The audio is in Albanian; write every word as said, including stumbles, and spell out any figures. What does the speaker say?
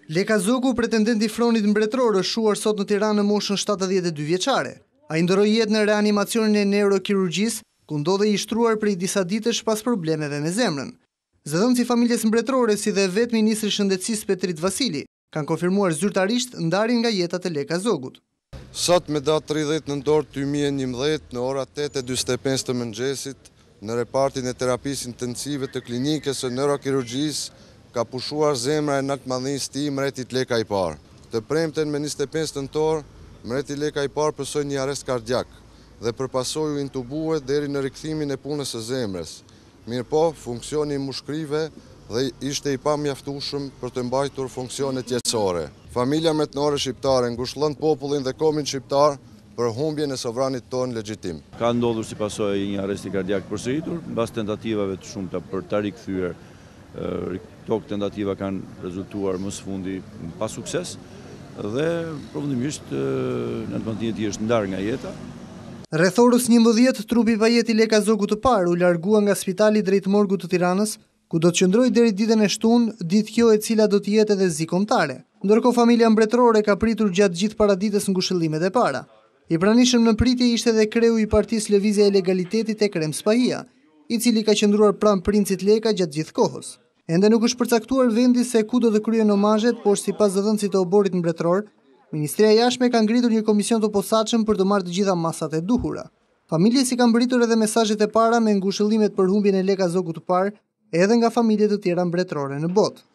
Leka Zogu, pretendenti fronit mbretëror, është shuar sot në Tirane në moshën shtatëdhjetë e dy vjeçare. Ai ndërroi jetën në reanimacionin e neurokirurgjisë, ku ndodhej i shtruar prej disa ditësh pas problemeve me zemrën. Zëdhënësi familjes mbretërore si dhe vetë ministri i Shëndetësisë Petrit Vasili kanë konfirmuar zyrtarisht ndarjen nga jeta e Leka Zogut. Sot me datë tridhjetë nëntor dy mijë e njëmbëdhjetë në ora tetë e dyqin e pesë të mëngjesit në repartin e terapisë intensive të klinikës së neurokirurgjisë ka pushuar zemra e nartmadhinisë tij mbretit Leka I Parë. Të premten me njëzet e pesë nëntor, mbreti Leka I Parë pësoi një arrest kardiak dhe përpasoi u intubue deri në rikthimin e punës së zemrës. Mirëpo, funksioni i mushkrive dhe ishte i pamjaftueshëm për të mbajtur funksionet jetësore. Familja mbretërore shqiptare ngushëllon popullin dhe kombin shqiptar për humbjen e sovranit tonë legjitim. Ka ndodhur si pasojë një arresti kardiak përsëritur, mbas tentativave të shumta për ta rikthyer. Këto tentativa kanë rezultuar më së fundi pa sukses dhe përfundimisht ndërroi i tij është ndarë nga jeta. Rreth orës njëmbëdhjetë trupi pa jetë I Leka Zogut I Parë u largua nga spitali drejt morgut të Tiranës, ku do të qëndrojë deri ditën e shtunë, ditë kjo e cila do të jetë edhe zi kombëtare. Ndërkohë familja mbretërore ka pritur gjatë gjithë paraditës ngushëllimet e para. I pranishëm në pritje ishte edhe kreu I Partisë Lëvizja e Legalitetit tek Spahia, I cili ka qëndruar pranë princit Leka gjatë gjithë kohës. Ende nuk është përcaktuar vendi se ku do të kryen omazhet, por sipas zëdhënësit të oborit mbretëror, Ministria e Jashtme ka ngritur një komision të posaçëm për të marrë të gjitha masat e duhura. Familjes I kanë mbërritur edhe mesazhet e para me ngushëllimet për humbjen e Leka Zogut të parë, edhe nga familjet të tjera mbretërore në botë.